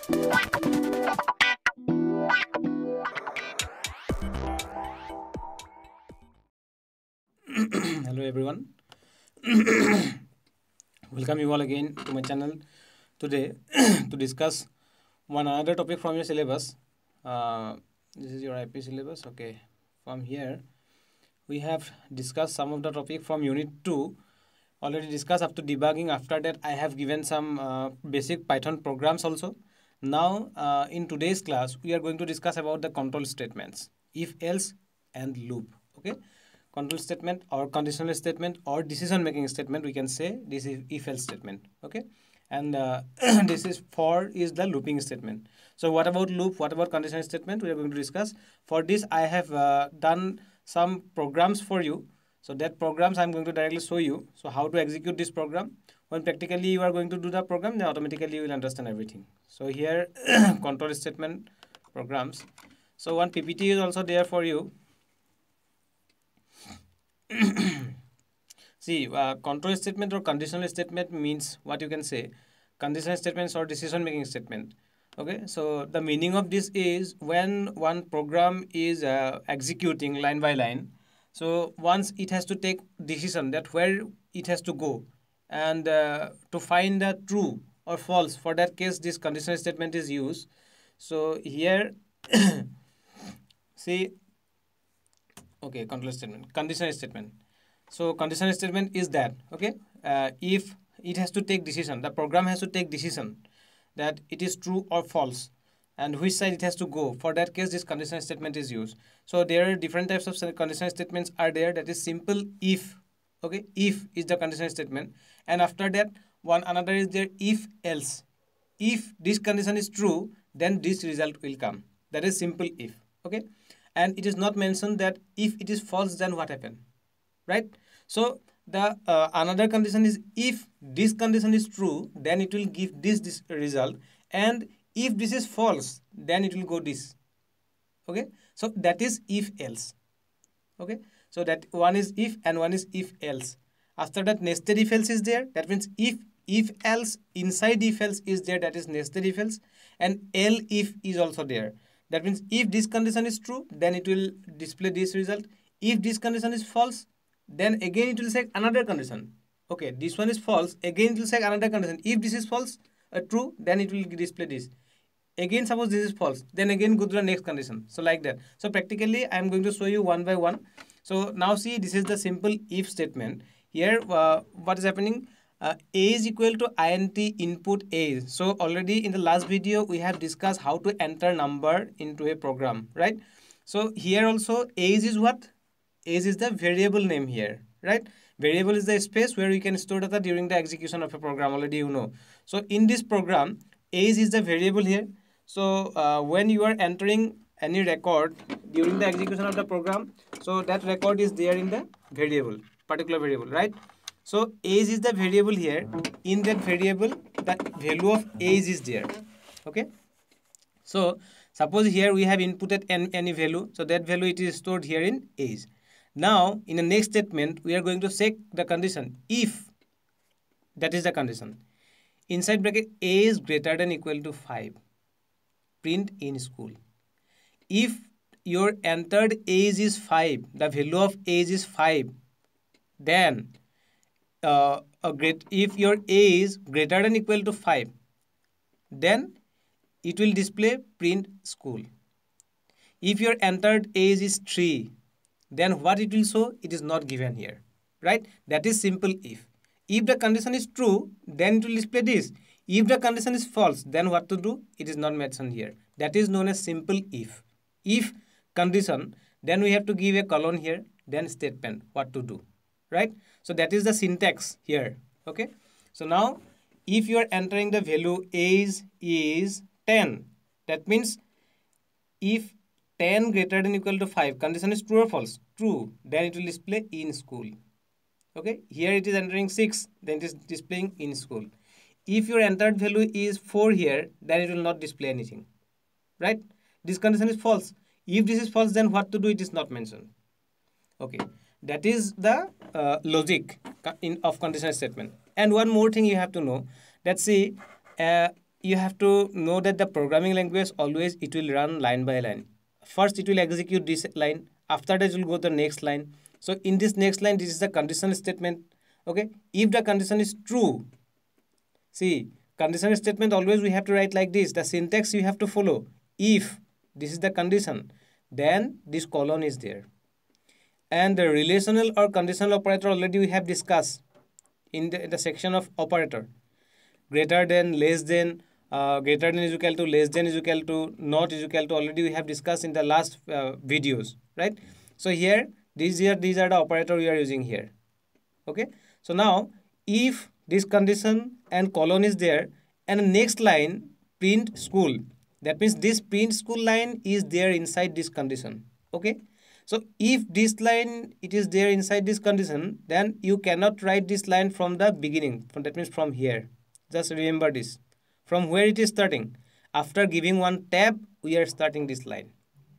Hello everyone. Welcome you all again to my channel today to discuss one another topic from your syllabus. This is your IP syllabus. Okay, from here we have discussed some of the topic from unit 2. Already discussed up to debugging. After that I have given some basic Python programs also. Now in today's class we are going to discuss about the control statements, if else and loop. Okay, control statement or conditional statement or decision making statement, we can say this is if else statement. Okay, and this is for is the looping statement. So what about loop, what about conditional statement, we are going to discuss. For this I have done some programs for you, so that programs I'm going to directly show you. So how to execute this program, when practically you are going to do the program, then automatically you will understand everything. So here control statement programs. So one PPT is also there for you. See, control statement or conditional statement means what you can say, conditional statements or decision making statement. Okay, so the meaning of this is when one program is executing line by line, so once it has to take decision that where it has to go, and to find the true or false, for that case this conditional statement is used. So here see, okay, control statement, conditional statement. So conditional statement is that, okay, if it has to take decision, the program has to take decision that it is true or false and which side it has to go. For that case this conditional statement is used. So there are different types of conditional statements are there. That is simple if. Okay, if is the conditional statement, and after that one another is there, if else. If this condition is true, then this result will come. That is simple if. Okay, and it is not mentioned that if it is false then what happened, right? So the another condition is if this condition is true, then it will give this result, and if this is false, then it will go this. Okay, so that is if else. Okay, so that one is if and one is if else. After that nested if else is there. That means if else inside if else is there, that is nested if else, and L if is also there. That means if this condition is true, then it will display this result. If this condition is false, then again it will say another condition. Okay, this one is false, again it will say another condition. If this is false, true, then it will display this. Again suppose this is false, then again go to the next condition. So like that. So practically I am going to show you one by one. So now see, this is the simple if statement. Here what is happening, a is equal to int input a. So already in the last video we have discussed how to enter number into a program, right? So here also age is what, age is the variable name here, right? Variable is the space where we can store data during the execution of a program, already you know. So in this program age is the variable here. So when you are entering any record during the execution of the program, so that record is there in the variable, particular variable, right? So age is the variable here. In that variable the value of age is there. Okay, so suppose here we have inputted any value, so that value it is stored here in age. Now in the next statement we are going to check the condition if, that is the condition, inside bracket a is greater than equal to 5, print in school. If your entered age is 5, the value of age is 5, then if your age is greater than equal to 5, then it will display print school. If your entered age is 3, then what it will show, it is not given here, right? That is simple if. If the condition is true, then it will display this. If the condition is false, then what to do, it is not mentioned here. That is known as simple if. If condition, then we have to give a colon here, then statement, what to do, right? So that is the syntax here. Okay, so now if you are entering the value age is 10, that means if 10 greater than equal to 5, condition is true or false, true, then it will display in school. Okay, here it is entering 6, then it is displaying in school. If your entered value is 4 here, then it will not display anything, right? This condition is false. If this is false, then what to do, it is not mentioned. Okay, that is the logic of conditional statement. And one more thing you have to know, that see, you have to know that the programming language always it will run line by line. First it will execute this line, after that it will go to the next line. So in this next line, this is the conditional statement. Okay, if the condition is true, see, conditional statement always we have to write like this. The syntax you have to follow. If this is the condition, then this colon is there. And the relational or conditional operator already we have discussed in the section of operator. Greater than, less than, greater than is equal to, less than is equal to, not is equal to, already we have discussed in the last videos, right? So here, these are the operator we are using here. Okay, so now if this condition and colon is there, and the next line print school, that means this print school line is there inside this condition. Okay, so if this line it is there inside this condition, then you cannot write this line from the beginning, that means from here. Just remember this, from where it is starting. After giving one tab, we are starting this line.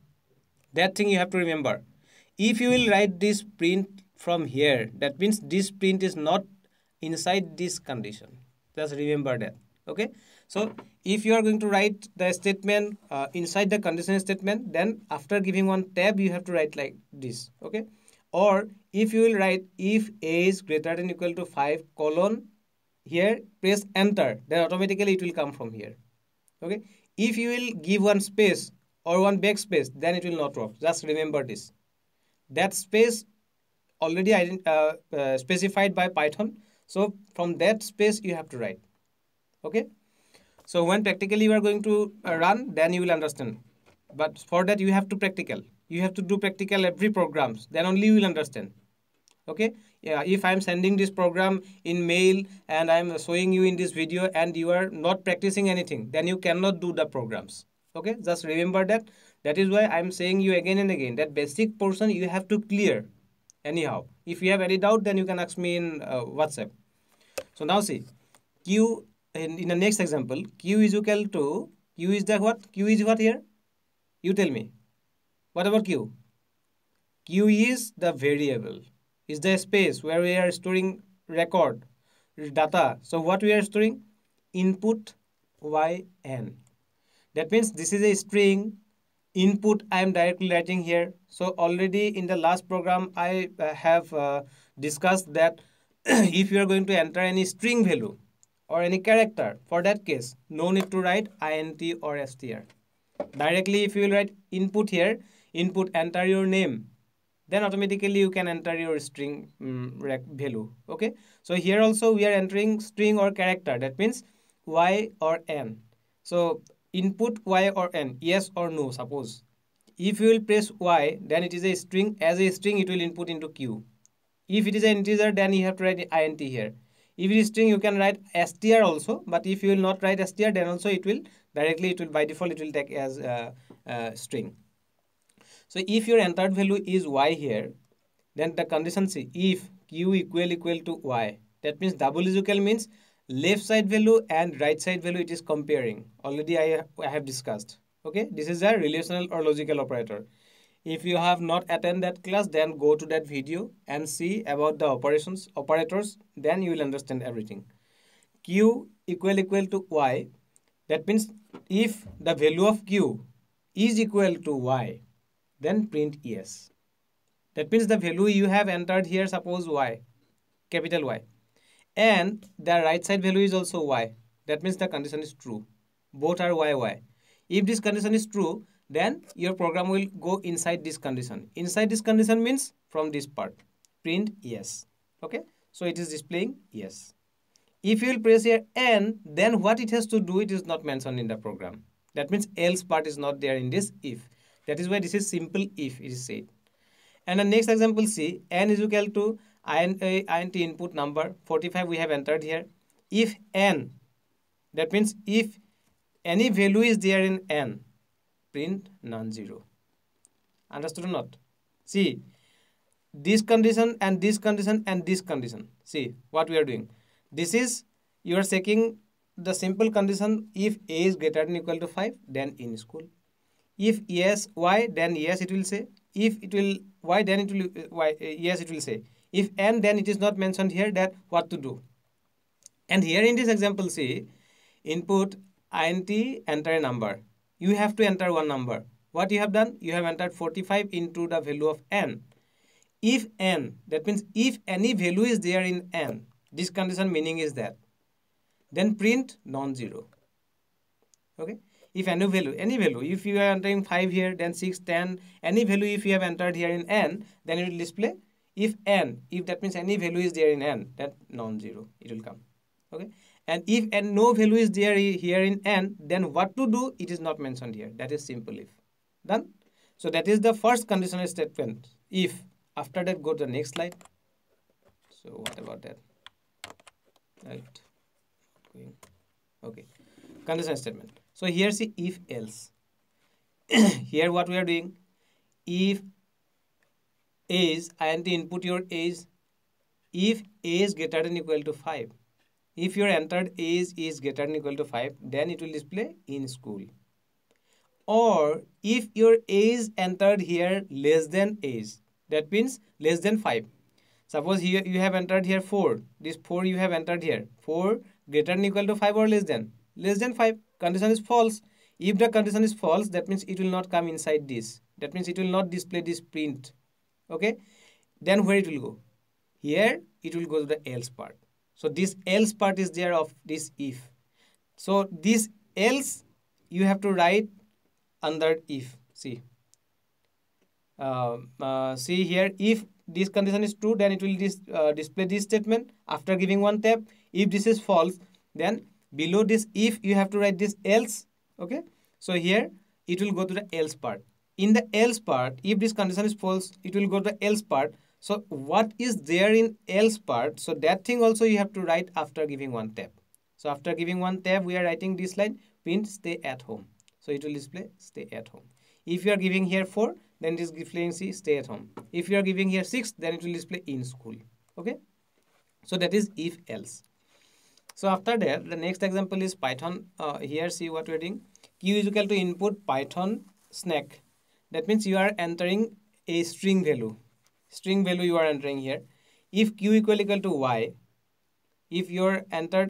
That thing you have to remember. If you will write this print from here, that means this print is not inside this condition. Just remember that. Okay, so if you are going to write the statement inside the conditional statement, then after giving one tab you have to write like this. Okay, or if you will write if a is greater than or equal to 5 colon, here press enter, then automatically it will come from here. Okay, if you will give one space or one backspace, then it will not work. Just remember this. That space already specified by Python, so from that space you have to write. Okay, so when practically you are going to run, then you will understand. But for that you have to do practical every programs, then only you will understand. Okay, yeah, if I am sending this program in mail and I am showing you in this video and you are not practicing anything, then you cannot do the programs. Okay, just remember that. That is why I am saying you again and again that basic portion you have to clear. Anyhow, if you have any doubt, then you can ask me in WhatsApp. So now see, q in the next example, q is equal to, q is the what? Q is what here? You tell me. What about q? Q is the variable, is the space where we are storing record data. So what we are storing? Input yn. That means this is a string. Input I am directly writing here. So already in the last program I have discussed that if you are going to enter any string value or any character, for that case no need to write int or str. Directly if you will write input here, input enter your name, then automatically you can enter your string value. Okay, so here also we are entering string or character, that means y or n. So input y or n, yes or no. Suppose if you will press y, then it is a string. As a string it will input into q. If it is an integer, then you have to write int here. If it is string, you can write str also, but if you will not write str, then also it will directly, it will by default it will take as string. So if your entered value is y here, then the condition C, if q equal to y, that means double is equal means left side value and right side value it is comparing. Already I have discussed. Okay, this is a relational or logical operator. If you have not attended that class, then go to that video and see about the operators, then you will understand everything. Q equal to y, that means if the value of q is equal to y, then print yes. That means the value you have entered here, suppose y, capital Y, and the right side value is also y. That means the condition is true. Both are y. If this condition is true, then your program will go inside this condition. Inside this condition means from this part, print yes. Okay, so it is displaying yes. If you will press here n, then what it has to do, it is not mentioned in the program. That means else part is not there in this if. That is why this is simple if, it is said. And the next example, see, n is equal to int input number 45 we have entered here. If n, that means if any value is there in n, print non-zero. Understood or not? See, this condition and this condition and this condition. See what we are doing. This is, you are checking the simple condition. If a is greater than or equal to 5, then in school. If yes y, then yes it will say. If it will y, then it will y, yes it will say. If n, then it is not mentioned here that what to do. And here in this example, see, input int enter a number. You have to enter one number. What you have done? You have entered 45 into the value of n. If n, that means if any value is there in n, this condition meaning is that, then print non-zero. Okay, if any value, if you are entering 5 here, then 6, 10, any value if you have entered here in n, then it will display if n, if that means any value is there in n, that non-zero it will come. Okay, and if n no value is there here in n, then what to do, it is not mentioned here. That is simple if. Done. So that is the first conditional statement, if. After that, go to the next slide. So what about that? Right. Okay, conditional statement. So here see if else. Here what we are doing, if age, int input your age, if age greater than equal to 5, if your entered age is greater than equal to 5, then it will display in school. Or if your age entered here less than age, that means less than 5. Suppose here you have entered here 4, this 4 you have entered here, 4 greater than equal to 5 or less than 5, condition is false. If the condition is false, that means it will not come inside this, that means it will not display this print. Okay, then where it will go? Here it will go to the else part. So this else part is there of this if. So this else you have to write under if. See, see here, if this condition is true, then it will display this statement after giving one tab. If this is false, then below this if you have to write this else. Okay, so here it will go to the else part. In the else part, if this condition is false, it will go to the else part. So what is there in else part, so that thing also you have to write after giving one tab. So after giving one tab, we are writing this line, print stay at home. So it will display stay at home. If you are giving here 4, then it is displaying see stay at home. If you are giving here 6, then it will display in school. Okay, so that is if else. So after that, the next example is Python. Here see what we are doing. Q is equal to input Python snack. That means you are entering a string value. String value you are entering here. If q equal to y, if you are entered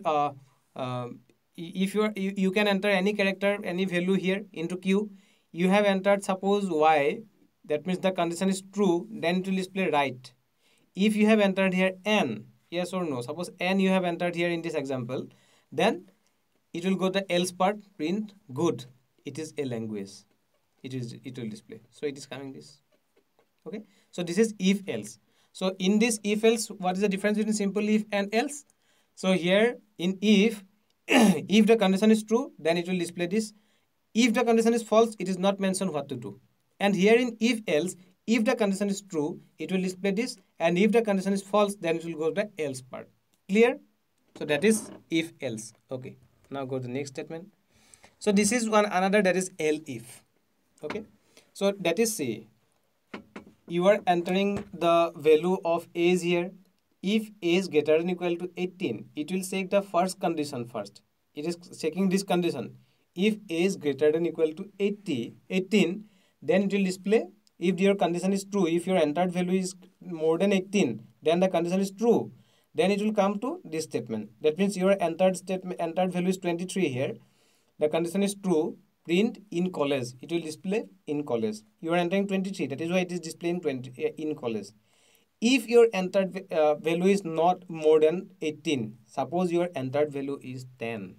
if you can enter any character, any value here into q. You have entered suppose y, that means the condition is true, then it will display right. If you have entered here n, yes or no, suppose n you have entered here in this example, then it will go the else part, print good, it is a language, it will display. So it is coming this. Okay, so this is if else. So in this if else, what is the difference between simple if and else? So here in if if the condition is true, then it will display this. If the condition is false, it is not mentioned what to do. And here in if else, if the condition is true, it will display this, and if the condition is false, then it will go to the else part. Clear? So that is if else. Okay, now go to the next statement. So this is one another, that is elif. Okay, so that is say you are entering the value of age here. If age greater than equal to 18, it will check the first condition first. It is checking this condition. If age greater than equal to 18, then it will display if your condition is true. If your entered value is more than 18, then the condition is true. Then it will come to this statement. That means your entered value is 23 here. The condition is true. Print in college. It will display in college. You are entering 23. That is why it is displaying 20 in college. If your entered value is not more than 18, suppose your entered value is 10,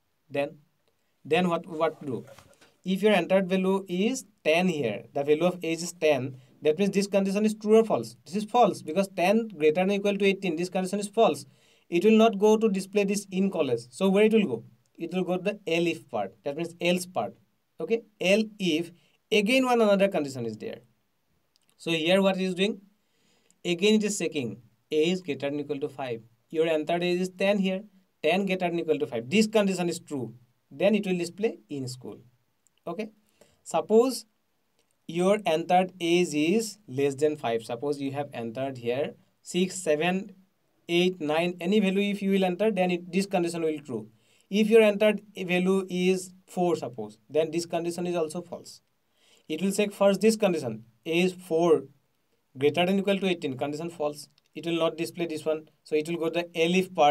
then what to do? If your entered value is 10 here, the value of age is 10, that means this condition is true or false? This is false, because 10 greater than equal to 18, this condition is false. It will not go to display this in college. So where it will go? It will go to the elif part, that means else part. Okay, elif, again one another condition is there. So here what it is doing? Again it is checking age greater than equal to 5. Your entered age is 10 here, 10 greater than equal to 5. This condition is true, then it will display in school. Okay, suppose your entered age is less than 5. Suppose you have entered here 6, 7, 8, 9, any value if you will enter, then this condition will true. If your entered value is 4, suppose, then this condition is also false. It will check first this condition, age 4 greater than equal to 18, condition false. It will not display this one, so it will go to the elif part.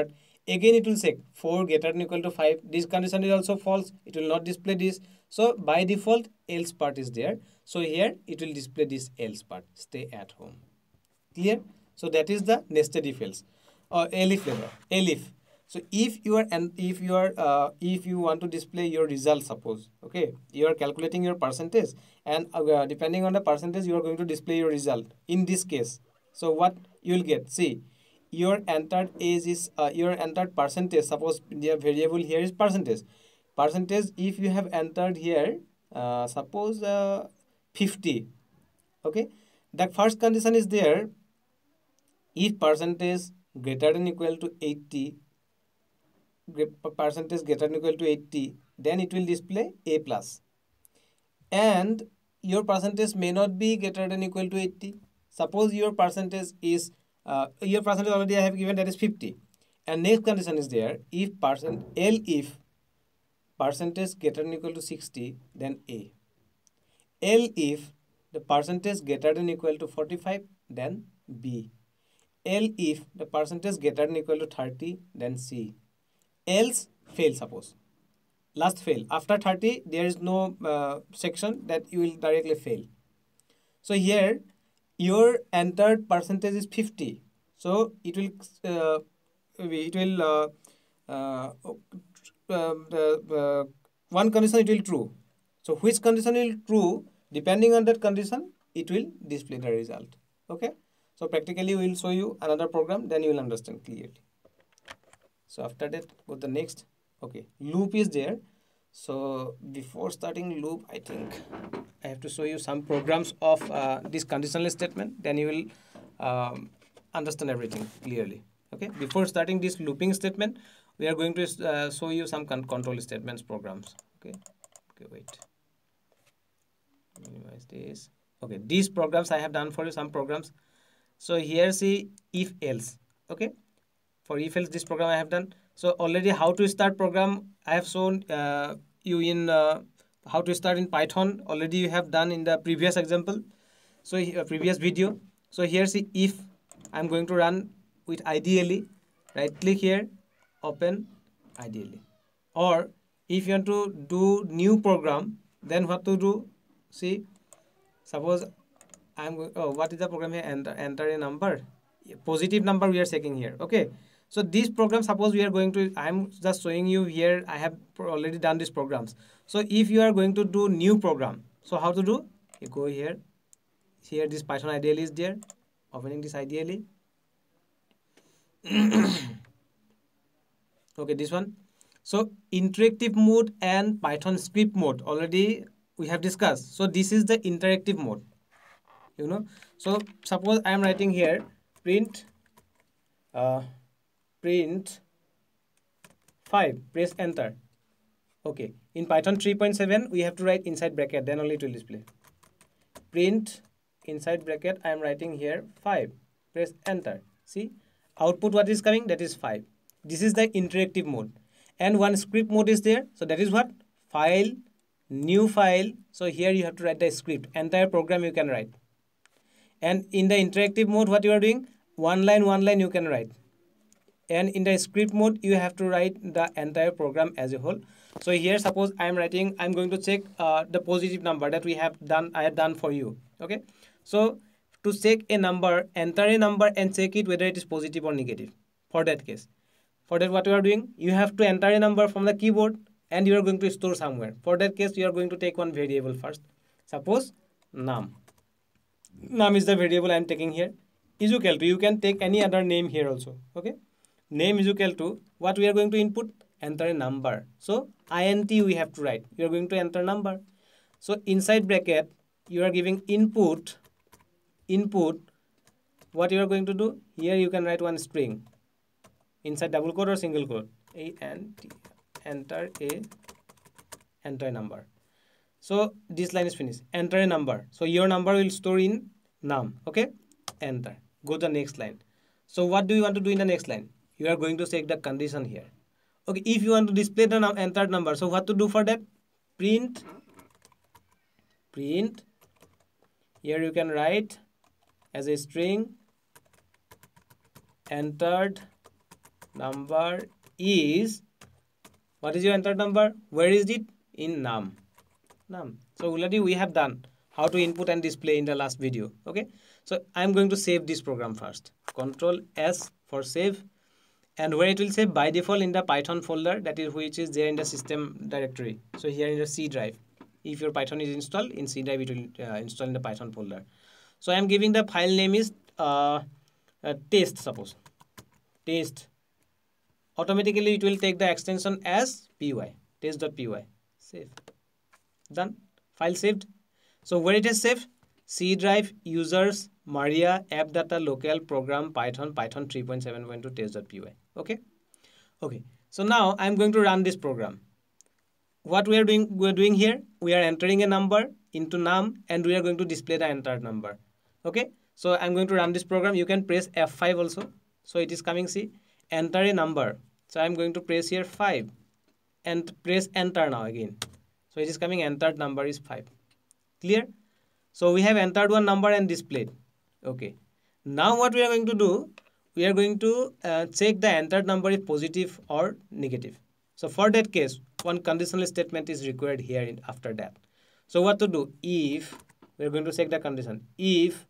again it will check 4 greater than equal to 5. This condition is also false, it will not display this. So by default else part is there, so here it will display this else part, stay at home. Clear? So that is the nested if else or elif level, elif. So if you are if you want to display your result, suppose, okay, you are calculating your percentage, and depending on the percentage you are going to display your result in this case. So what you will get, see, your entered age is your entered percentage, suppose the variable here is percentage. If you have entered here suppose 50, okay, the first condition is there, if percentage greater than equal to 80, percentage greater than equal to 80, then it will display A plus. And your percentage may not be greater than equal to 80. Suppose your percentage is your percentage already I have given, that is 50. And next condition is there, if if percentage greater than equal to 60, then A. L if the percentage greater than equal to 45, then B. L if the percentage greater than equal to 30, then C. Else fail, suppose. Last fail. After 30, there is no section that you will directly fail. So here, your entered percentage is 50. So it will one condition it will true. So which condition will true? Depending on that condition, it will display the result. Okay. So practically we will show you another program, then you will understand clearly. So after that, go to the next. Okay, loop is there. So before starting loop, I think I have to show you some programs of this conditional statement. Then you will understand everything clearly. Okay, before starting this looping statement, we are going to show you some control statements programs. Okay, wait. Minimize this. Okay, these programs I have done for you, some programs. So here see if else. Okay, for if else this program I have done. So already how to start program I have shown you in how to start in Python. Already you have done in the previous example. So previous video. So here see if I'm going to run with ideally, right click here, open ideally. Or if you want to do new program, then what to do? See, suppose I'm going, oh, what is the program here? Enter a number, positive number we are checking here. Okay, so this program, suppose we are going to, I'm just showing you here, I have already done these programs. So if you are going to do new program, so how to do? You go here, this Python ideally is there, opening this ideally. Okay, this one. So interactive mode and Python script mode already we have discussed. So this is the interactive mode, you know. So suppose I am writing here print 5, press enter. Okay, in Python 3.7 we have to write inside bracket, then only it will display. Print inside bracket, I am writing here 5, press enter. See, output what is coming, that is 5. This is the interactive mode. And one script mode is there, so that is what? File, new file. So here you have to write the script, entire program you can write. And in the interactive mode, what you are doing, one line you can write. And in the script mode, you have to write the entire program as a whole. So here suppose I am writing, I'm going to check the positive number that we have done, I have done for you. Okay, so to check a number, enter a number and check it whether it is positive or negative. For that case, for that what you are doing, you have to enter a number from the keyboard and you are going to store somewhere. For that case, you are going to take one variable first. Suppose num is the variable I am taking here, is equal to, you can take any other name here also. Okay, name is equal to, what we are going to input, enter a number. So int we have to write, you are going to enter number. So inside bracket you are giving input, what you are going to do here, you can write one string inside double quote or single quote, enter a number. So this line is finished, enter a number. So your number will store in num. Okay, enter, go to the next line. So what do you want to do in the next line? You are going to check the condition here. Okay, if you want to display the entered number, so what to do for that? Print, here you can write as a string entered number is, what is your entered number? Where is it? In num. So already we have done how to input and display in the last video. Okay, so I'm going to save this program first. Control S for save, and where it will save by default in the Python folder, that is which is there in the system directory. So here in the C drive, if your Python is installed in C drive, it will install in the Python folder. So I am giving the file name is test, suppose test. Automatically it will take the extension as py, test.py. Save. Done. File saved. So where it is saved? C drive, users, Maria, app data, local, program, Python 3.7.2 test.py. Okay. So now I'm going to run this program. What we are doing here, we are entering a number into num, and we are going to display the entered number. Okay. So I'm going to run this program. You can press F5 also. So it is coming, see, enter a number. So I'm going to press here 5 and press enter now again. So it is coming, entered number is 5. Clear? So we have entered one number and displayed. Okay. Now what we are going to do, we are going to check the entered number is positive or negative. So for that case, one conditional statement is required here after that. So what to do? If, we are going to check the condition. If,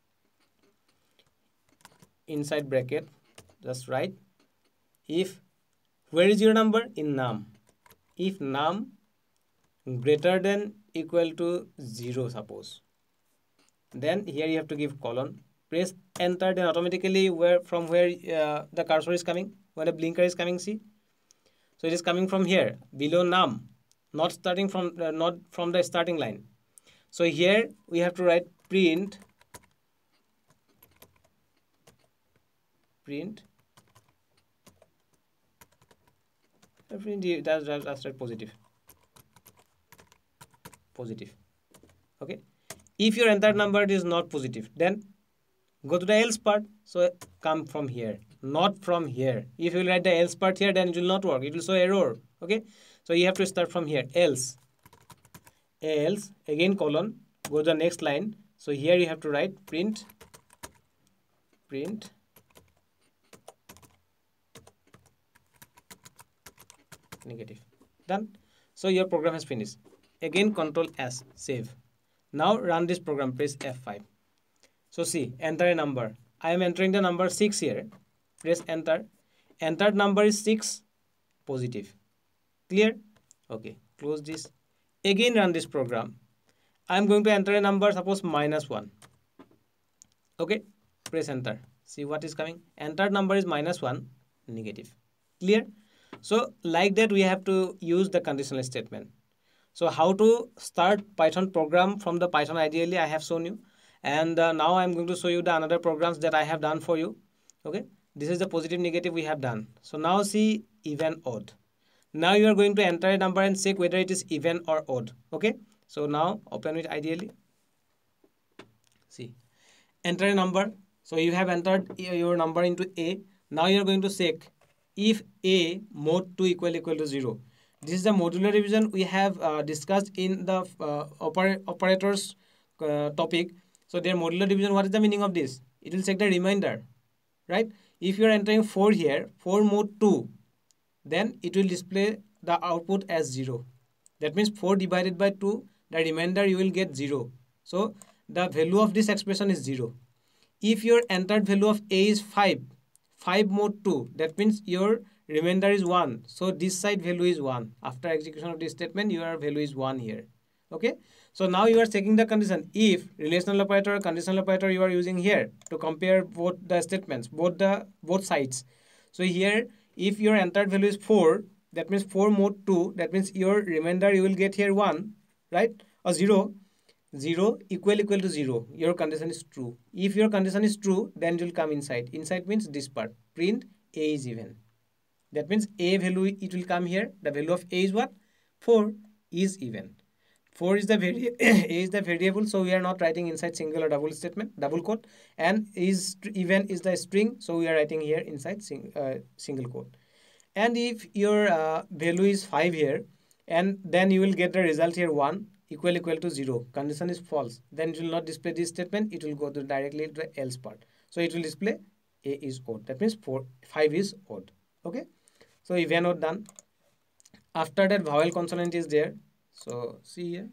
inside bracket, just write, if, where is your number? In num. If num greater than equal to 0, suppose, then here you have to give colon, press enter, then automatically from where the cursor is coming, where the blinker is coming, see, so it is coming from here below num, not starting from not from the starting line. So here we have to write print that's right, positive. Okay. If your entered number is not positive, then go to the else part. So come from here, not from here. If you write the else part here, then it will not work. It will show error. Okay. So you have to start from here. Else again colon, go to the next line. So here you have to write print negative. Done. So your program has finished. Again Control S, save. Now run this program, press F5. So see, enter a number. I am entering the number 6 here. Press enter. Entered number is 6, positive. Clear? Okay, close this. Again run this program. I am going to enter a number, suppose -1. Okay, press enter. See what is coming. Entered number is -1, negative. Clear? So like that we have to use the conditional statement. So how to start Python program from the Python ideally I have shown you, and now I am going to show you the another programs that I have done for you. Okay, this is the positive negative we have done. So now see even odd. Now you are going to enter a number and check whether it is even or odd. Okay, so now open it ideally. See, enter a number. So you have entered your number into A. Now you are going to check if A mod 2 equal to 0. This is the modular division we have discussed in the operators topic. So their modular division, what is the meaning of this? It will check the remainder, right? If you are entering 4 here, 4 mod 2, then it will display the output as 0. That means 4 divided by 2, the remainder you will get 0. So the value of this expression is 0. If your entered value of A is 5 mod 2, that means your remainder is 1. So this side value is 1. After execution of this statement, your value is 1 here. Okay. So now you are checking the condition. If relational operator or conditional operator you are using here to compare both the statements, both sides. So here, if your entered value is 4, that means 4 mod 2, that means your remainder you will get here 1, right? Or 0. 0 equal to 0. Your condition is true. If your condition is true, then it will come inside. Inside means this part. Print A is even. That means A value, it will come here. The value of A is what? 4 is even. 4 is the A is the variable, so we are not writing inside single or double quote. And is even is the string, so we are writing here inside single quote. And if your value is 5 here, and then you will get the result here 1 equal to 0. Condition is false. Then it will not display this statement. It will go to directly to the else part. So it will display A is odd. That means 5 is odd. Okay. So even not done. After that, vowel consonant is there. So see here.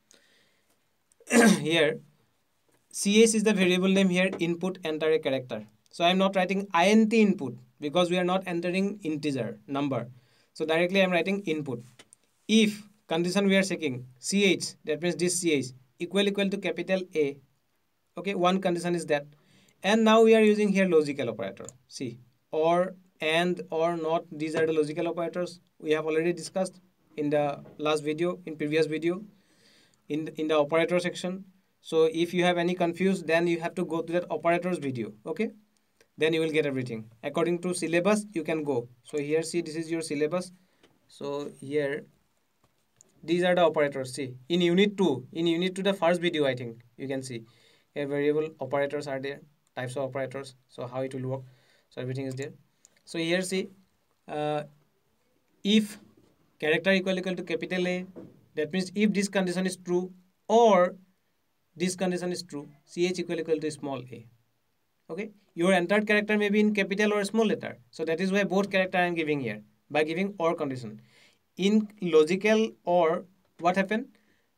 Here ch is the variable name. Here input, enter a character. So I am not writing int input because we are not entering integer number. So directly I am writing input. If condition we are checking ch, that means this ch equal to capital A. Okay, one condition is that. And now we are using here logical operator. See, or, and, or, not, these are the logical operators we have already discussed in the last video, in previous video, in the operator section. So if you have any confused, then you have to go to that operators video. Okay, then you will get everything according to syllabus. You can go. So here, see, this is your syllabus. So here these are the operators. See, in unit 2, the first video, I think you can see here variable operators are there, types of operators, so how it will work. So everything is there. So here, see, if character equal to capital A, that means if this condition is true or this condition is true, ch equal to small a. Okay, your entered character may be in capital or small letter, so that is why both character I am giving here by giving or condition. In logical or, what happened,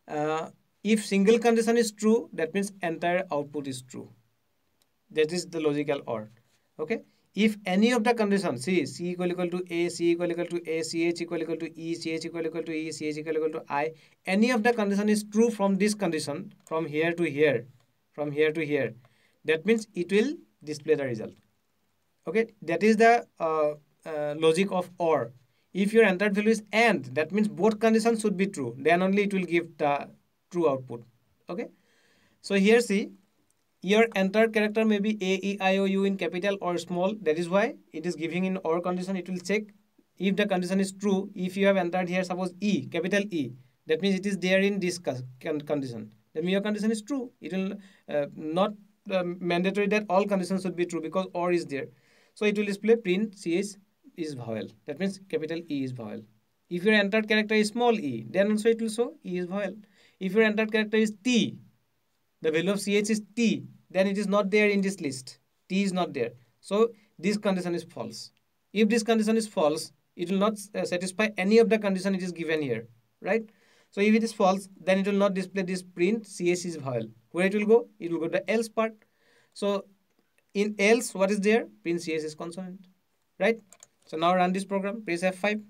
if single condition is true, that means entire output is true. That is the logical or. Okay, if any of the conditions, see, c equal to a, c equal to a, ch equal to e, ch equal to e, ch equal to I, any of the condition is true from this condition, from here to here, from here to here, that means it will display the result. Okay, that is the logic of or. If your entered value is and, that means both conditions should be true, then only it will give the true output. Okay, so here, see, your entered character may be a, e, I, o, u in capital or small. That is why it is giving in or condition. It will check if the condition is true. If you have entered here, suppose e, capital E, that means it is there in this condition. Then your condition is true. It will not mandatory that all conditions should be true because or is there. So it will display print ch is vowel. That means capital E is vowel. If your entered character is small e, then also it will show E is vowel. If your entered character is T, the value of ch is T, then it is not there in this list. T is not there. So this condition is false. If this condition is false, it will not satisfy any of the condition it is given here, right? So if it is false, then it will not display this print ch is vowel. Where it will go? It will go to the else part. So in else, what is there? Print ch is consonant, right? So now run this program, press F5.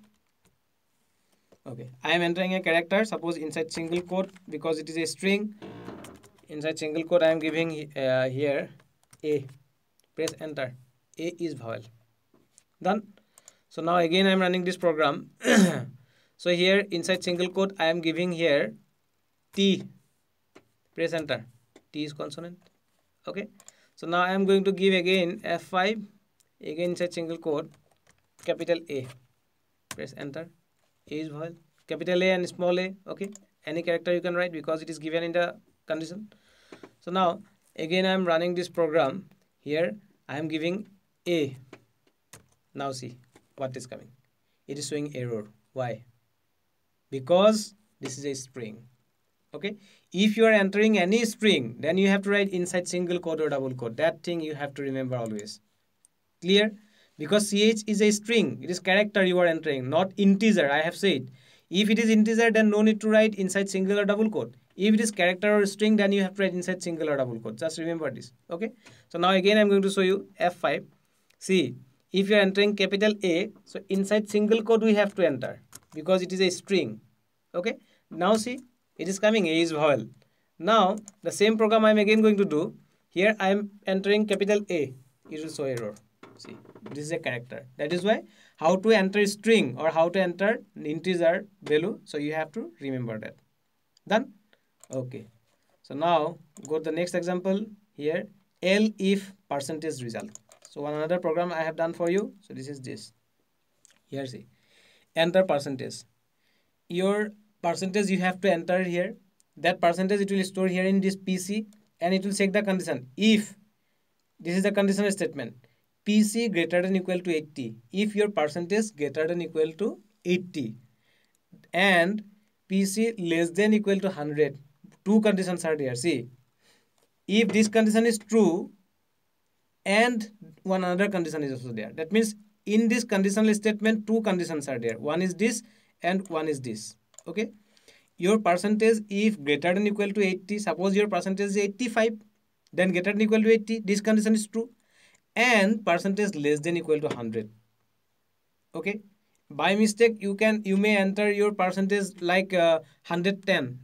Okay, I am entering a character, suppose inside single quote, because it is a string. Inside single quote, I am giving here A. Press enter. A is vowel. Done. So now again I am running this program. So here inside single quote, I am giving here T. Press enter. T is consonant. Okay. So now I am going to give again F5. Again inside single quote, capital A. Press enter. A is vowel. Capital A and small a. Okay. Any character you can write because it is given in the condition. So now again I am running this program. Here I am giving A. Now see what is coming. It is showing error. Why? Because this is a string. Okay, if you are entering any string, then you have to write inside single quote or double quote. That thing you have to remember always. Clear? Because ch is a string, it is character you are entering, not integer. I have said if it is integer, then no need to write inside single or double quote. If it is character or string, then you have to write inside single or double quote. Just remember this. Okay, so now again I am going to show you F5. See, if you are entering capital A, so inside single quote we have to enter because it is a string. Okay, now see, it is coming A is vowel. Now the same program I am again going to do. Here I am entering capital A. It will show error. See, this is a character. That is why how to enter string or how to enter integer value. So you have to remember that. Done? Okay. So now go to the next example. Here L if percentage result. So one another program I have done for you. So this is this. Here see, enter percentage. Your percentage you have to enter here. That percentage it will store here in this PC and it will check the condition. If this is the conditional statement, PC greater than equal to 80. If your percentage greater than equal to 80 and PC less than equal to 100, two conditions are there. See, if this condition is true and one another condition is also there, that means in this conditional statement, two conditions are there. One is this and one is this. Okay, your percentage if greater than equal to 80, suppose your percentage is 85, then greater than equal to 80, this condition is true, and percentage less than equal to 100. Okay, by mistake you may enter your percentage like 110,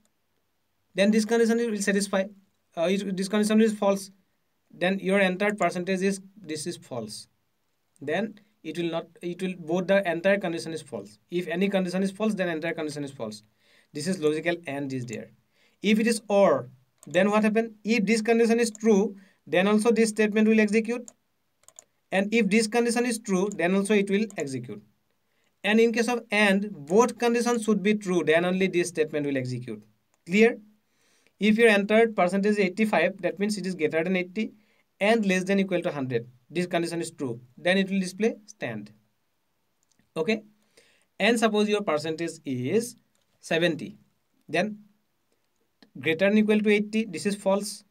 then this condition will satisfy. This condition is false, then your entered percentage is this is false, then it will not, it will both the entire condition is false. If any condition is false, then entire condition is false. This is logical and is there. If it is or, then what happen? If this condition is true, then also this statement will execute, and if this condition is true, then also it will execute. And in case of and, both conditions should be true, then only this statement will execute. Clear? If your entered percentage is 85, that means it is greater than 80 and less than equal to 100. This condition is true, then it will display stand. Okay, and suppose your percentage is 70, then greater than equal to 80, this is false,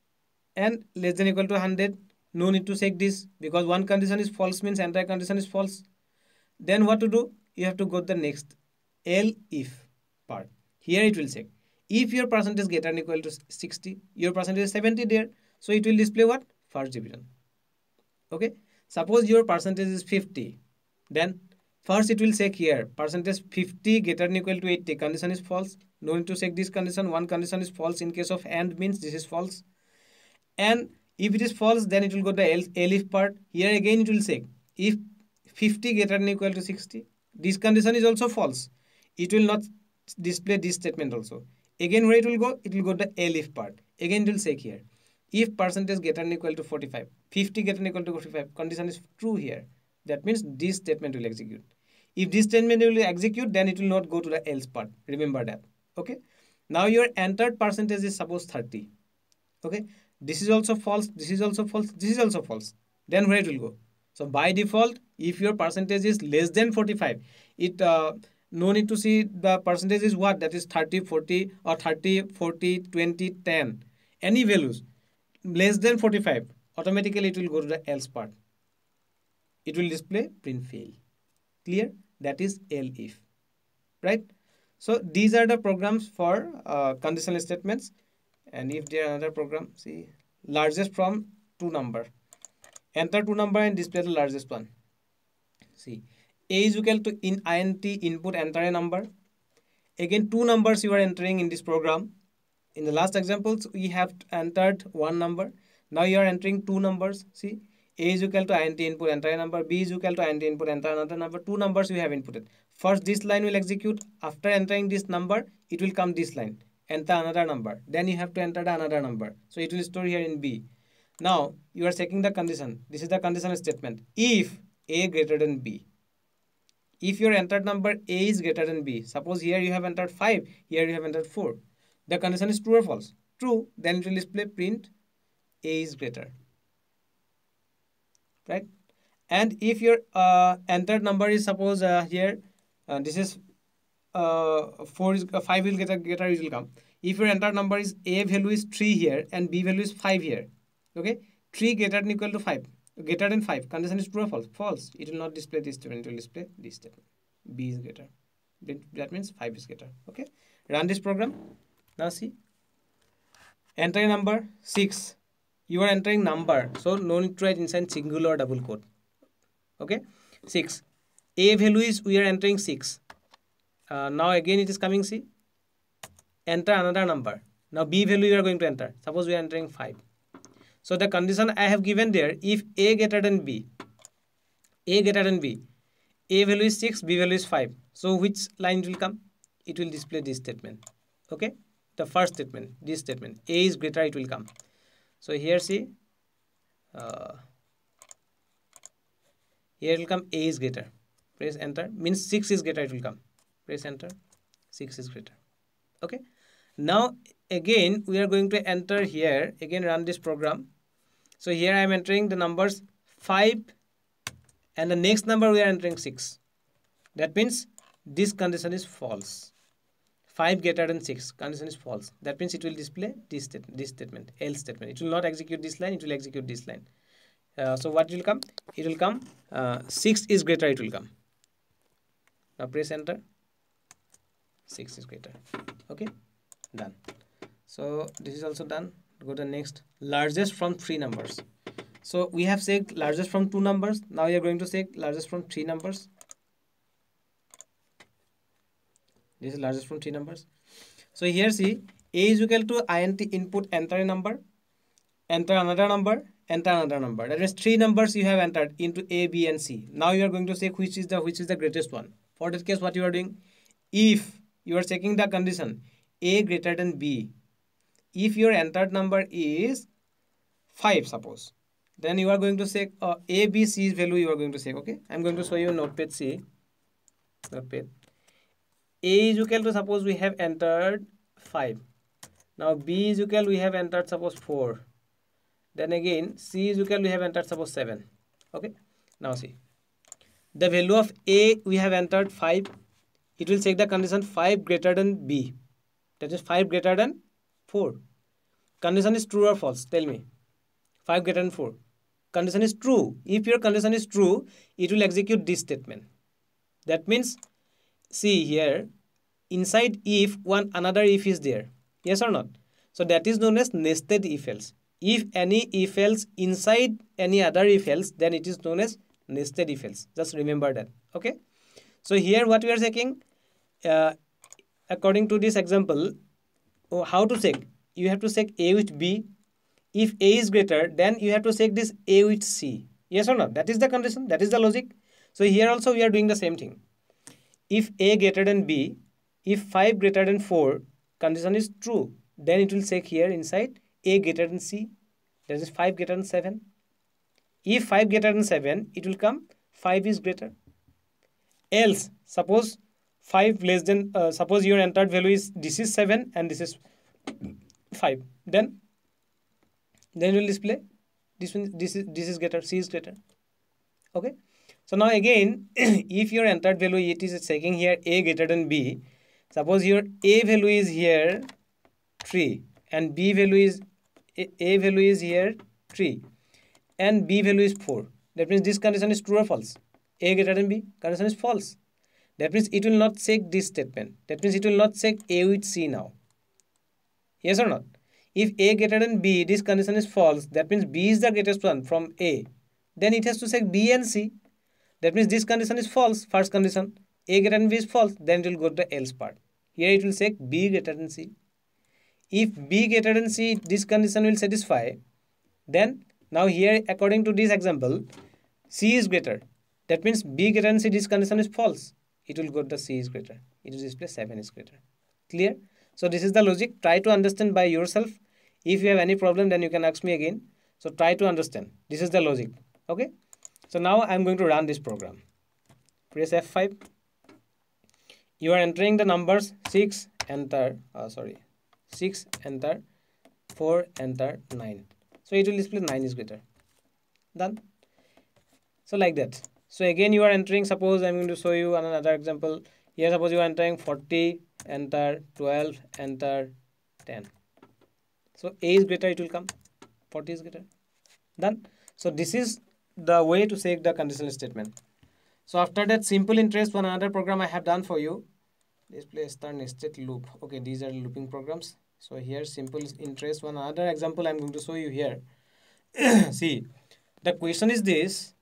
and less than equal to 100, no need to check this because one condition is false means entire condition is false. Then what to do? You have to go to the next L if part. Here it will check. If your percentage is greater than equal to 60, your percentage is 70 there, so it will display what? First division. Okay, suppose your percentage is 50, then first it will check here percentage 50 greater than equal to 80, condition is false, no need to check this condition, one condition is false. In case of and means this is false, and if it is false, then it will go to the L if part. Here again it will check if 50 greater than equal to 60, this condition is also false, it will not display this statement also. Again where it will go? It will go to the L if part. Again it will check here if percentage greater than equal to 45, 50 greater than equal to 45, condition is true here, that means this statement will execute. If this statement will execute, then it will not go to the else part, remember that. Okay, now your entered percentage is suppose 30. Okay, this is also false, this is also false, this is also false, then where it will go? So by default, if your percentage is less than 45, it no need to see the percentage is what, that is 30 40 or 30 40 20 10, any values less than 45, automatically it will go to the else part, it will display print fail. Clear? That is L if, right? So these are the programs for conditional statements. And if there are another program, see largest from 2 number, enter 2 number and display the largest one. See a is equal to in int input enter a number. Again 2 numbers you are entering in this program. In the last examples we have entered 1 number, now you are entering 2 numbers. See a is equal to int input enter a number, b is equal to int input enter another number. 2 numbers we have inputted. First this line will execute, after entering this number it will come this line, enter another number, then you have to enter another number, so it will store here in b. Now you are checking the condition, this is the conditional statement, if a greater than b. If your entered number a is greater than b, suppose here you have entered 5, here you have entered 4, the condition is true or false? True, then it will display print a is greater, right? And if your entered number is suppose here this is 4 is 5 will greater it will come. If your entered number is a value is 3 here and b value is 5 here, okay, 3 greater than equal to 5, greater than 5, condition is true or false? False, it will not display this statement, it will display this statement, b is greater, that means 5 is greater. Okay, run this program. Now see, enter number 6, you are entering number, so no need to write inside singular or double quote. Okay, 6, a value is we are entering 6. Now again it is coming, see, enter another number. Now b value you are going to enter, suppose we are entering 5. So the condition I have given there, if a greater than b, a greater than b, a value is 6, b value is 5, so which line will come? It will display this statement. Okay, the first statement, this statement, a is greater, it will come. So here see, here it will come a is greater, press enter, means 6 is greater, it will come, press enter, 6 is greater. Okay, now again we are going to enter here, again run this program. So here I am entering the numbers 5 and the next number we are entering 6, that means this condition is false. 5 greater than 6, condition is false, that means it will display this statement, else statement, it will not execute this line, it will execute this line. So what will come? It will come 6 is greater, it will come. Now press enter. 6 is greater. Okay, done. So this is also done. Go to the next. Largest from 3 numbers. So we have said largest from 2 numbers. Now we are going to say largest from 3 numbers. This is largest from 3 numbers. So here see, a is equal to int input, enter a number, enter another number, enter another number. That means 3 numbers you have entered into a, b and c. Now you are going to say which is the greatest one. For this case, what you are doing? If you are checking the condition a greater than b, if your entered number is 5, suppose, then you are going to say a, b, c's value you are going to say. Okay, I am going to show you notepad C. Notepad. A is equal to, suppose we have entered 5. Now B is equal, we have entered suppose 4. Then again C is equal, we have entered suppose 7. Okay, now see, the value of A we have entered 5. It will check the condition 5 greater than B. That is 5 greater than 4. Condition is true or false? Tell me. 5 greater than 4. Condition is true. If your condition is true, it will execute this statement. That means, see here, inside if one another if is there. Yes or not? So that is known as nested if else. If any if else inside any other if else, then it is known as nested if else. Just remember that. Okay. So here what we are checking, according to this example, how to check? You have to check A with B. If A is greater, then you have to check this A with C. Yes or not? That is the condition. That is the logic. So here also we are doing the same thing. If A greater than B, if 5 greater than 4, condition is true, then it will check here inside A greater than C. That is 5 greater than 7. If 5 greater than 7, it will come 5 is greater. Else, suppose 5 less than, suppose your entered value is, this is 7 and this is 5. Then it will display this one, this is greater, C is greater. Okay. So now again, if your entered value it is checking here A greater than B, suppose your A value is here 3 and B value is A value is here 3 and B value is 4. That means this condition is true or false? A greater than B, condition is false. That means it will not check this statement. That means it will not check A with C now. Yes or not? If A greater than B, this condition is false. That means B is the greatest one from A. Then it has to check B and C. That means this condition is false. First condition, A greater than B is false. Then it will go to the else part. Here it will check B greater than C. If B greater than C, this condition will satisfy. Then now here according to this example, C is greater. That means B greater than C, this condition is false. It will go to the C is greater. It will display 7 is greater. Clear? So this is the logic. Try to understand by yourself. If you have any problem, then you can ask me again. So try to understand. This is the logic. Okay. So now I am going to run this program. Press F5. You are entering the numbers 6, enter, 6, enter, 4, enter, 9. So it will display 9 is greater. Done. So like that. So again you are entering, suppose I am going to show you another example. Here suppose you are entering 40, enter, 12, enter, 10. So A is greater, it will come. 40 is greater. Done. So this is the way to check the conditional statement. So after that, simple interest, one another program I have done for you. Display star nested loop. Okay, these are looping programs. So here simple interest, one another example I am going to show you here. See, the question is this.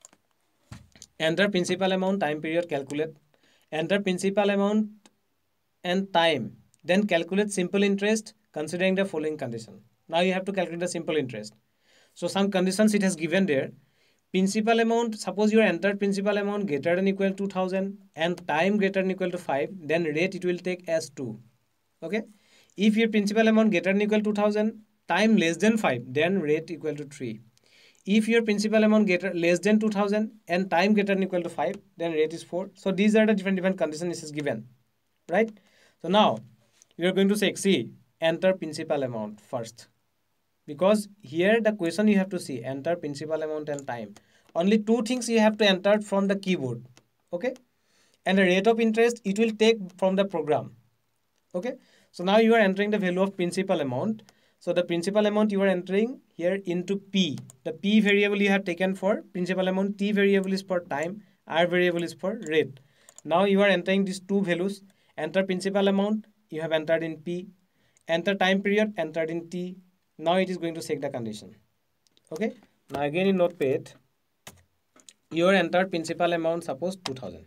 Enter principal amount, time period, calculate. Enter principal amount and time. Then calculate simple interest considering the following condition. Now you have to calculate the simple interest. So some conditions it has given there. Principal amount, suppose you entered principal amount greater than equal to 2000 and time greater than equal to 5, then rate it will take as 2. Okay. If your principal amount greater than equal to 2000, time less than 5, then rate equal to 3. If your principal amount less than 2000 and time greater than equal to 5, then rate is 4. So these are the different conditions this is given. Right. So now you are going to say, see, enter principal amount first. Because here the question you have to see, enter principal amount and time. Only 2 things you have to enter from the keyboard. Okay. And the rate of interest, it will take from the program. Okay. So now you are entering the value of principal amount. So the principal amount you are entering here into P. The P variable you have taken for principal amount, T variable is for time, R variable is for rate. Now you are entering these two values. Enter principal amount, you have entered in P. Enter time period, entered in T. Now it is going to check the condition. Okay. Now again in Notepad, you are entered principal amount, suppose 2000.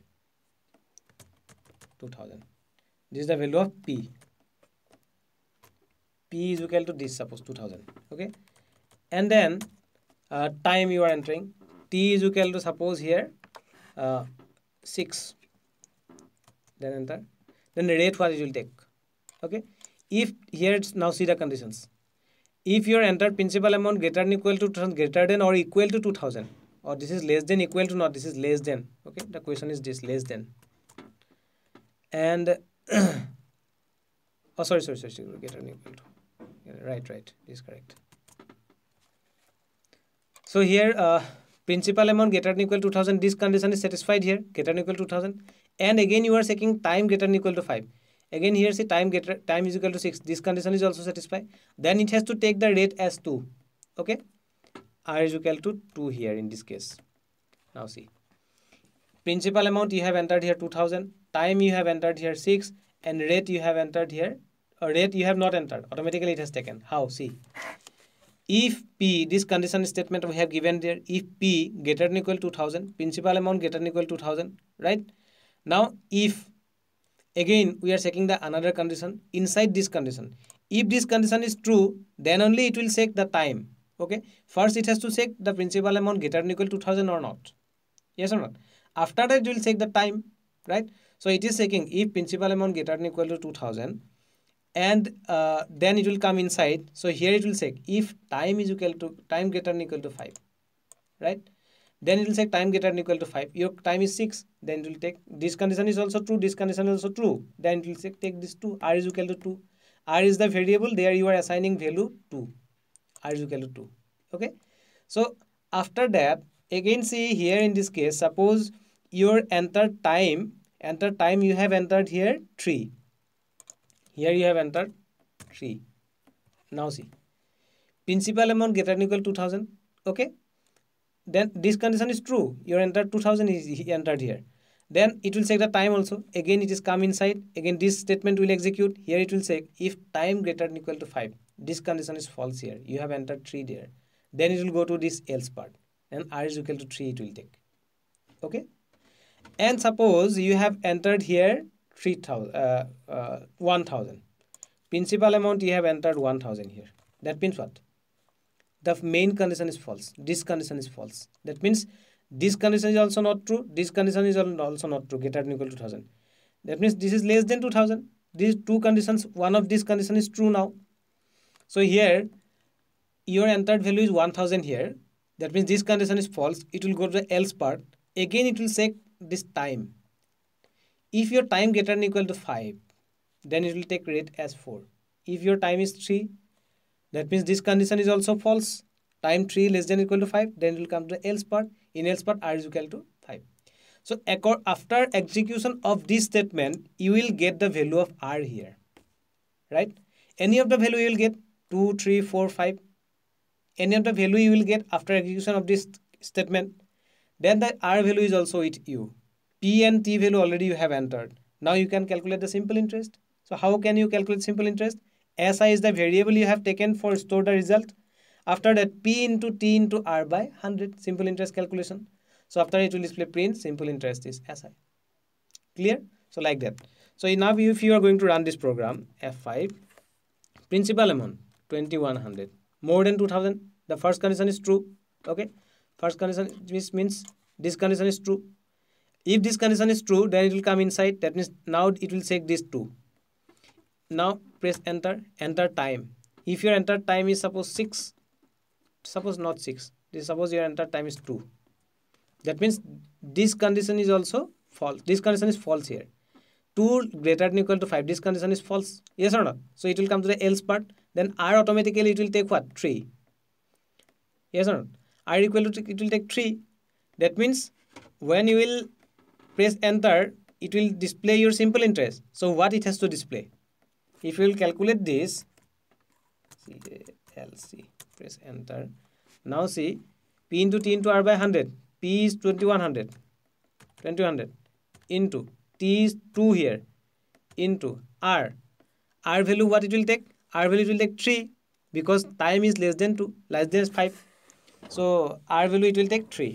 2000. This is the value of P. P is equal to this, suppose 2000. Okay. And then time you are entering. T is equal to, suppose here 6. Then enter. Then the rate what it will take. Okay. If here it's, now see the conditions. If you entered principal amount greater than equal to 2000, greater than or equal to 2000, or this is less than equal to, not this is less than. Okay. The question is this, less than. And oh sorry, greater than equal to. Right, this is correct. So here principal amount greater than equal to 2000, this condition is satisfied here, greater than equal to 2000. And again you are checking time greater than equal to 5. Again here see time is equal to 6, this condition is also satisfied. Then it has to take the rate as 2. Okay, R is equal to 2 here in this case. Now see, principal amount you have entered here 2000, time you have entered here 6, and rate you have entered here, or rate you have not entered, automatically it has taken. How? See, if P, this condition statement we have given there, if P greater than equal to 2000, principal amount greater than equal to 2000, right? Now if again we are checking the another condition inside this condition. If this condition is true, then only it will check the time. Okay, first it has to check the principal amount greater than equal to 2000 or not. Yes or not? After that it will check the time, right? So it is checking if principal amount greater than equal to 2000, and then it will come inside. So here it will check if time is equal to, time greater than equal to 5, right? Then it will say time greater than equal to 5. Your time is 6. Then it will take, this condition is also true, this condition is also true. Then it will say take this 2. R is equal to 2. R is the variable, there you are assigning value 2. R is equal to 2. Okay. So after that, again see here in this case, suppose your entered time you have entered here 3. Here you have entered 3. Now see, principal amount greater than equal to 2000. Okay. Then this condition is true, your entered 2000 is entered here. Then it will check the time also. Again it is come inside. Again this statement will execute. Here it will say if time greater than equal to 5. This condition is false here. You have entered 3 there. Then it will go to this else part. And R is equal to 3 it will take. Okay. And suppose you have entered here 1000. Principal amount you have entered 1000 here. That means what? The main condition is false. This condition is false. That means this condition is also not true. This condition is also not true. Greater than equal to 2000. That means this is less than 2000. These two conditions, one of these condition is true now. So here your entered value is 1000 here. That means this condition is false. It will go to the else part. Again it will check this time. If your time greater than equal to 5, then it will take rate as 4. If your time is 3, that means this condition is also false. Time 3 less than equal to 5, then it will come to the else part. In else part, R is equal to 5. So after execution of this statement, you will get the value of R here, right? Any of the value you will get 2, 3, 4, 5. Any of the value you will get after execution of this statement. Then the R value is also with you. P and T value already you have entered. Now you can calculate the simple interest. So how can you calculate simple interest? SI is the variable you have taken for store the result. After that, P into T into R by 100, simple interest calculation. So after it will display print, simple interest is SI. Clear? So like that. So now if you are going to run this program, F5, principal amount 2100, more than 2000, the first condition is true. Okay. First condition means this condition is true. If this condition is true, then it will come inside. That means now it will check this 2. Now press enter, enter time. If your entered time is suppose 6, suppose not 6, suppose your entered time is 2. That means this condition is also false. This condition is false here. 2 greater than equal to 5, this condition is false. Yes or no? So it will come to the else part. Then R automatically it will take what? 3. Yes or no? R equal to, it will take 3. That means when you will press enter, it will display your simple interest. So what it has to display? If you will calculate this, CALC, press enter. Now see, P into T into R by 100, P is 2100, 2100 into T is 2 here into R. R value what it will take? R value will take 3 because time is less than 2, less than 5. So R value it will take 3.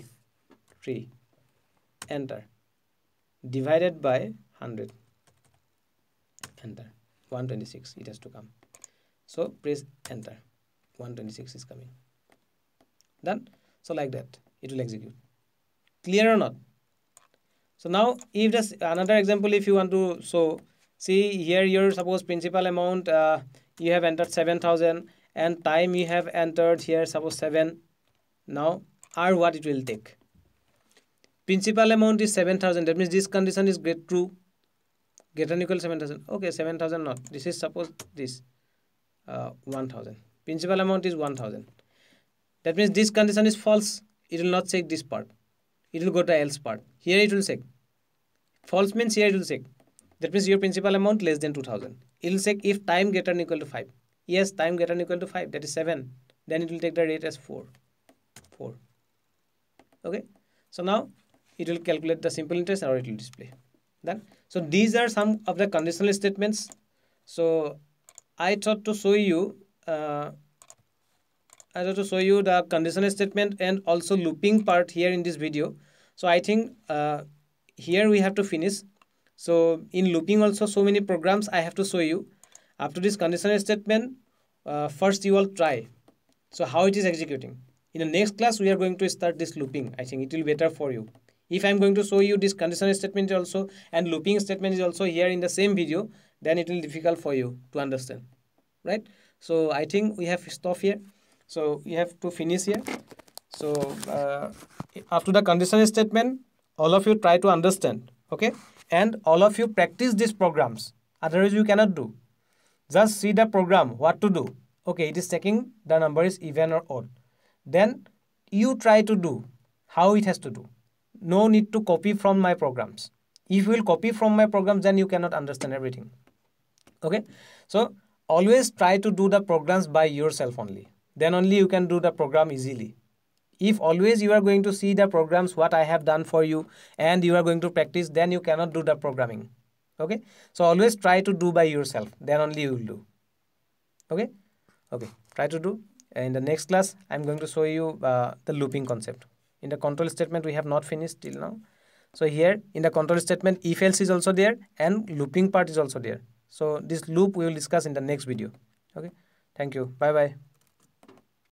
Enter. Divided by 100. Enter. 126 it has to come. So press enter. 126 is coming. Done. So like that it will execute. Clear or not? So now if this another example, if you want to show, see here your suppose principal amount you have entered 7,000 and time you have entered here suppose 7. Now R what it will take? Principal amount is 7,000. That means this condition is true. Greater than equal 7,000. Okay, 7,000 not. This is suppose this 1,000. Principal amount is 1,000. That means this condition is false. It will not check this part. It will go to else part. Here it will check. False means here it will check. That means your principal amount less than 2,000. It will check if time greater than equal to 5. Yes, time greater than equal to 5. That is 7. Then it will take the rate as 4. Okay. So now it will calculate the simple interest or it will display. Done. So these are some of the conditional statements. So I thought to show you the conditional statement and also looping part here in this video. So I think here we have to finish. So in looping also so many programs I have to show you. After this conditional statement, first you all try. So how it is executing. In the next class we are going to start this looping. I think it will be better for you. If I am going to show you this conditional statement also and looping statement is also here in the same video, then it will be difficult for you to understand, right? So I think we have stop here. So we have to finish here. So after the conditional statement, all of you try to understand, okay? And all of you practice these programs. Otherwise you cannot do. Just see the program, what to do. Okay, it is checking the number is even or odd. Then you try to do how it has to do. No need to copy from my programs. If you will copy from my programs, then you cannot understand everything. Okay, so always try to do the programs by yourself only. Then only you can do the program easily. If always you are going to see the programs what I have done for you and you are going to practice, then you cannot do the programming. Okay, so always try to do by yourself. Then only you will do. Okay, try to do. In the next class I am going to show you the looping concept. In the control statement we have not finished till now. So here in the control statement if else is also there and looping part is also there. So this loop we will discuss in the next video. Okay, thank you. Bye bye.